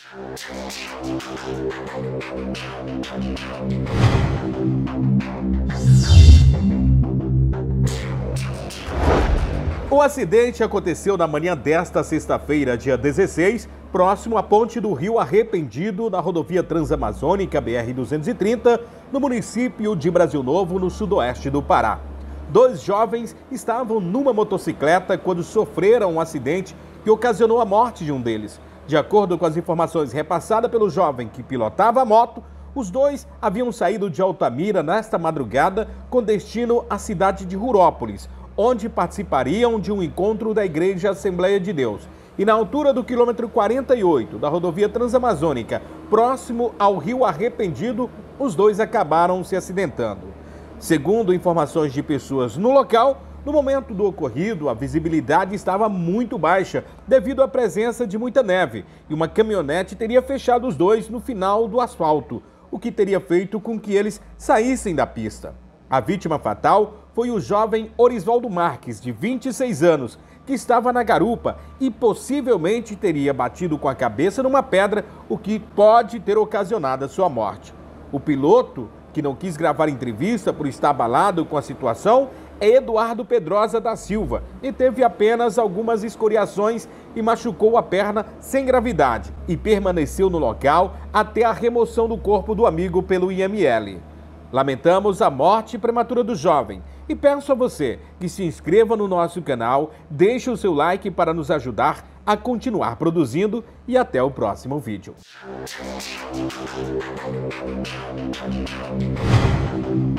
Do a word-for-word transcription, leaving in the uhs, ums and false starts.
O acidente aconteceu na manhã desta sexta-feira, dia dezesseis, próximo à ponte do Rio Arrependido, na rodovia Transamazônica B R duzentos e trinta, no município de Brasil Novo, no sudoeste do Pará. Dois jovens estavam numa motocicleta quando sofreram um acidente que ocasionou a morte de um deles. De acordo com as informações repassadas pelo jovem que pilotava a moto, os dois haviam saído de Altamira nesta madrugada com destino à cidade de Rurópolis, onde participariam de um encontro da Igreja Assembleia de Deus. E na altura do quilômetro quarenta e oito da rodovia Transamazônica, próximo ao Rio Arrependido, os dois acabaram se acidentando. Segundo informações de pessoas no local, no momento do ocorrido, a visibilidade estava muito baixa devido à presença de muita neve e uma caminhonete teria fechado os dois no final do asfalto, o que teria feito com que eles saíssem da pista. A vítima fatal foi o jovem Orisvaldo Marques, de vinte e seis anos, que estava na garupa e possivelmente teria batido com a cabeça numa pedra, o que pode ter ocasionado a sua morte. O piloto, que não quis gravar entrevista por estar abalado com a situação, é Eduardo Pedrosa da Silva e teve apenas algumas escoriações e machucou a perna sem gravidade e permaneceu no local até a remoção do corpo do amigo pelo I M L. Lamentamos a morte prematura do jovem e peço a você que se inscreva no nosso canal, deixe o seu like para nos ajudar a continuar produzindo e até o próximo vídeo.